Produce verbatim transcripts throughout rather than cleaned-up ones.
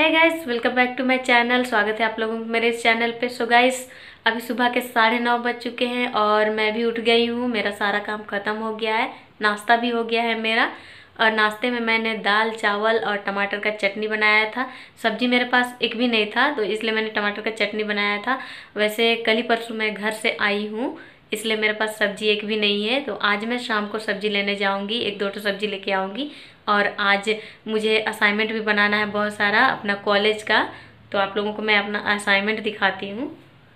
Hey guys, welcome back to my channel. स्वागत है आप लोगों को मेरे इस चैनल पे। सो गाइस, अभी सुबह के साढ़े नौ बज चुके हैं और मैं भी उठ गई हूँ। मेरा सारा काम ख़त्म हो गया है, नाश्ता भी हो गया है मेरा। और नाश्ते में मैंने दाल चावल और टमाटर का चटनी बनाया था। सब्जी मेरे पास एक भी नहीं था, तो इसलिए मैंने टमाटर का चटनी बनाया था। वैसे कल ही परसों मैं घर से आई हूँ, इसलिए मेरे पास सब्जी एक भी नहीं है। तो आज मैं शाम को सब्जी लेने जाऊंगी, एक दो तो सब्जी लेके आऊंगी। और आज मुझे असाइनमेंट भी बनाना है बहुत सारा अपना कॉलेज का, तो आप लोगों को मैं अपना असाइनमेंट दिखाती हूँ।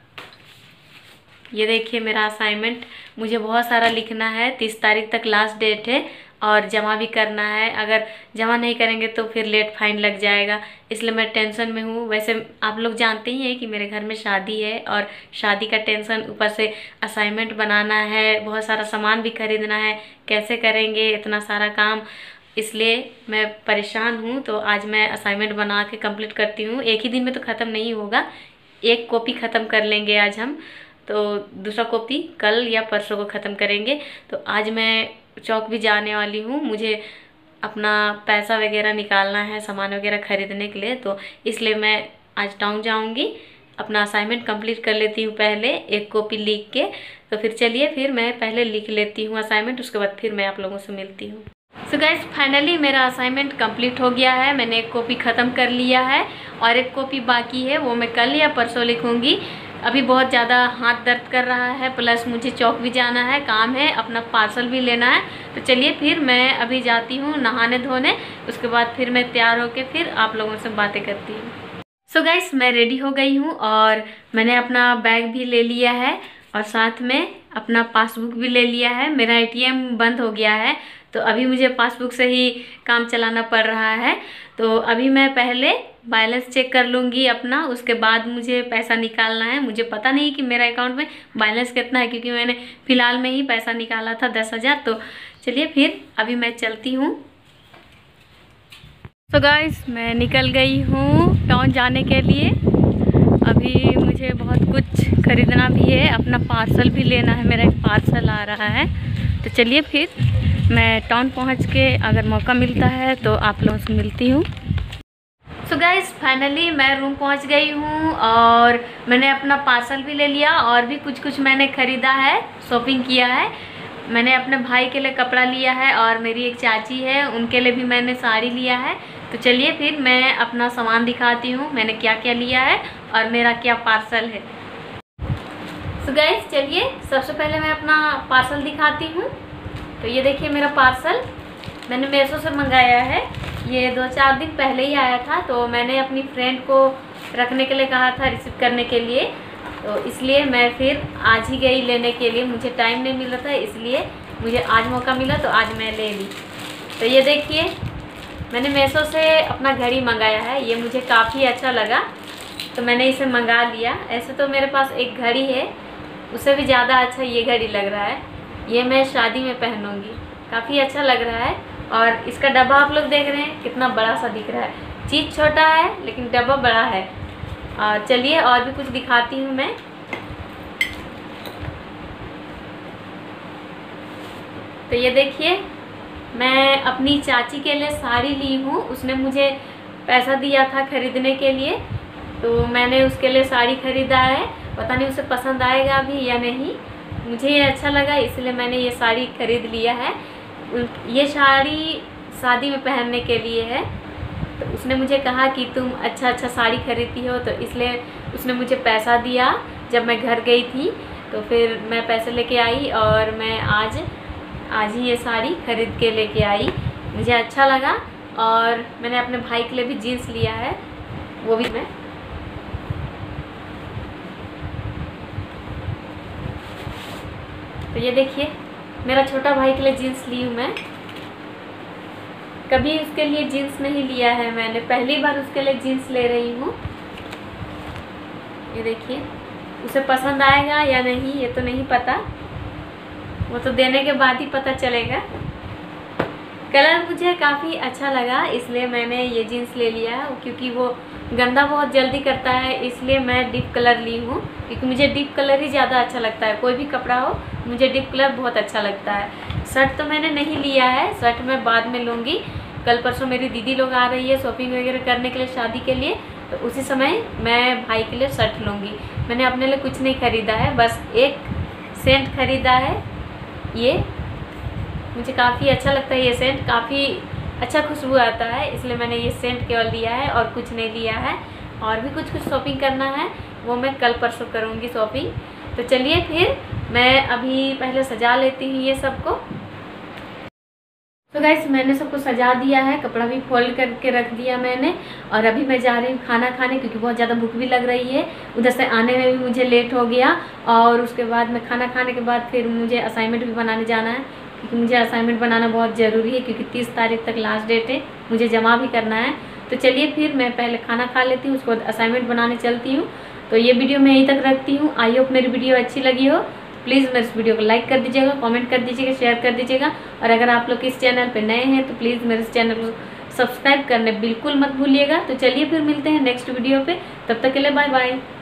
ये देखिए मेरा असाइनमेंट, मुझे बहुत सारा लिखना है। तीस तारीख तक लास्ट डेट है और जमा भी करना है। अगर जमा नहीं करेंगे तो फिर लेट फाइन लग जाएगा, इसलिए मैं टेंशन में हूँ। वैसे आप लोग जानते ही हैं कि मेरे घर में शादी है और शादी का टेंशन, ऊपर से असाइनमेंट बनाना है, बहुत सारा सामान भी खरीदना है। कैसे करेंगे इतना सारा काम, इसलिए मैं परेशान हूँ। तो आज मैं असाइनमेंट बना के कंप्लीट करती हूँ। एक ही दिन में तो ख़त्म नहीं होगा, एक कॉपी ख़त्म कर लेंगे आज हम, तो दूसरा कॉपी कल या परसों को ख़त्म करेंगे। तो आज मैं चौक भी जाने वाली हूँ, मुझे अपना पैसा वगैरह निकालना है सामान वगैरह खरीदने के लिए, तो इसलिए मैं आज टाउन जाऊँगी। अपना असाइनमेंट कंप्लीट कर लेती हूँ पहले, एक कॉपी लिख के। तो फिर चलिए, फिर मैं पहले लिख लेती हूँ असाइनमेंट, उसके बाद फिर मैं आप लोगों से मिलती हूँ। सो गाइस, फाइनली मेरा असाइनमेंट कंप्लीट हो गया है। मैंने एक कॉपी ख़त्म कर लिया है और एक कॉपी बाकी है, वो मैं कल या परसों लिखूँगी। अभी बहुत ज़्यादा हाथ दर्द कर रहा है, प्लस मुझे चौक भी जाना है, काम है, अपना पार्सल भी लेना है। तो चलिए फिर मैं अभी जाती हूँ नहाने धोने, उसके बाद फिर मैं तैयार होके फिर आप लोगों से बातें करती हूँ। सो गाइस, मैं रेडी हो गई हूँ और मैंने अपना बैग भी ले लिया है और साथ में अपना पासबुक भी ले लिया है। मेरा ए टी एम बंद हो गया है, तो अभी मुझे पासबुक से ही काम चलाना पड़ रहा है। तो अभी मैं पहले बैलेंस चेक कर लूँगी अपना, उसके बाद मुझे पैसा निकालना है। मुझे पता नहीं कि मेरा अकाउंट में बैलेंस कितना है, क्योंकि मैंने फ़िलहाल में ही पैसा निकाला था दस हज़ार। तो चलिए फिर अभी मैं चलती हूँ। तो गाइस, मैं निकल गई हूँ टाउन जाने के लिए। अभी मुझे बहुत कुछ खरीदना भी है, अपना पार्सल भी लेना है, मेरा एक पार्सल आ रहा है। तो चलिए फिर मैं टाउन पहुंच के अगर मौका मिलता है तो आप लोगों से मिलती हूँ। सो गाइस, फाइनली मैं रूम पहुंच गई हूँ और मैंने अपना पार्सल भी ले लिया और भी कुछ कुछ मैंने ख़रीदा है, शॉपिंग किया है। मैंने अपने भाई के लिए कपड़ा लिया है और मेरी एक चाची है, उनके लिए भी मैंने साड़ी लिया है। तो चलिए फिर मैं अपना सामान दिखाती हूँ, मैंने क्या क्या लिया है और मेरा क्या पार्सल है। सो गाइस, चलिए सबसे पहले मैं अपना पार्सल दिखाती हूँ। तो ये देखिए मेरा पार्सल मैंने मीशो से मंगाया है। ये दो चार दिन पहले ही आया था, तो मैंने अपनी फ्रेंड को रखने के लिए कहा था, रिसीव करने के लिए। तो इसलिए मैं फिर आज ही गई लेने के लिए, मुझे टाइम नहीं मिल रहा था, इसलिए मुझे आज मौका मिला तो आज मैं ले ली। तो ये देखिए मैंने मीशो से अपना घड़ी मंगाया है, ये मुझे काफ़ी अच्छा लगा तो मैंने इसे मंगा लिया। ऐसे तो मेरे पास एक घड़ी है, उससे भी ज़्यादा अच्छा ये घड़ी लग रहा है। ये मैं शादी में पहनूंगी, काफ़ी अच्छा लग रहा है। और इसका डब्बा आप लोग देख रहे हैं कितना बड़ा सा दिख रहा है। चीज़ छोटा है लेकिन डब्बा बड़ा है। और चलिए और भी कुछ दिखाती हूँ मैं। तो ये देखिए मैं अपनी चाची के लिए साड़ी ली हूँ, उसने मुझे पैसा दिया था खरीदने के लिए, तो मैंने उसके लिए साड़ी खरीदा है। पता नहीं उसे पसंद आएगा अभी या नहीं, मुझे ये अच्छा लगा इसलिए मैंने ये साड़ी खरीद लिया है। ये साड़ी शादी में पहनने के लिए है, तो उसने मुझे कहा कि तुम अच्छा अच्छा साड़ी खरीदती हो, तो इसलिए उसने मुझे पैसा दिया जब मैं घर गई थी। तो फिर मैं पैसे लेके आई और मैं आज आज ही ये साड़ी खरीद के लेके आई, मुझे अच्छा लगा। और मैंने अपने भाई के लिए भी जीन्स लिया है, वो भी मैं। तो ये देखिए मेरा छोटा भाई के लिए जीन्स ली हूँ मैं, कभी उसके लिए जीन्स नहीं लिया है मैंने, पहली बार उसके लिए जीन्स ले रही हूँ। ये देखिए उसे पसंद आएगा या नहीं ये तो नहीं पता, वो तो देने के बाद ही पता चलेगा। कलर मुझे काफ़ी अच्छा लगा इसलिए मैंने ये जीन्स ले लिया है, क्योंकि वो गंदा बहुत जल्दी करता है, इसलिए मैं डीप कलर ली हूँ, क्योंकि मुझे डीप कलर ही ज़्यादा अच्छा लगता है। कोई भी कपड़ा हो मुझे डीप कलर बहुत अच्छा लगता है। शर्ट तो मैंने नहीं लिया है, शर्ट मैं बाद में लूँगी, कल परसों मेरी दीदी लोग आ रही है शॉपिंग वगैरह करने के लिए शादी के लिए, तो उसी समय मैं भाई के लिए शर्ट लूँगी। मैंने अपने लिए कुछ नहीं ख़रीदा है, बस एक सेंट ख़रीदा है। ये मुझे काफ़ी अच्छा लगता है, ये सेंट काफ़ी अच्छा खुशबू आता है, इसलिए मैंने ये सेंट केवल लिया है और कुछ नहीं लिया है। और भी कुछ कुछ शॉपिंग करना है, वो मैं कल परसों करूँगी शॉपिंग। तो चलिए फिर मैं अभी पहले सजा लेती हूँ ये सबको। तो गाइस मैंने सबको सजा दिया है, कपड़ा भी फोल्ड करके रख दिया मैंने, और अभी मैं जा रही हूँ खाना खाने, क्योंकि बहुत ज़्यादा भूख भी लग रही है। उधर से आने में भी मुझे लेट हो गया, और उसके बाद मैं खाना खाने के बाद फिर मुझे असाइनमेंट भी बनाने जाना है, क्योंकि मुझे असाइनमेंट बनाना बहुत ज़रूरी है, क्योंकि तीस तारीख तक लास्ट डेट है, मुझे जमा भी करना है। तो चलिए फिर मैं पहले खाना खा लेती हूँ, उसके बाद असाइनमेंट बनाने चलती हूँ। तो ये वीडियो मैं यहीं तक रखती हूँ। आई होप मेरी वीडियो अच्छी लगी हो। प्लीज़ मेरे इस वीडियो को लाइक कर दीजिएगा, कमेंट कर दीजिएगा, शेयर कर दीजिएगा। और अगर आप लोग इस चैनल पर नए हैं तो प्लीज़ मेरे इस चैनल को सब्सक्राइब करने बिल्कुल मत भूलिएगा। तो चलिए फिर मिलते हैं नेक्स्ट वीडियो पे, तब तक के लिए बाय बाय।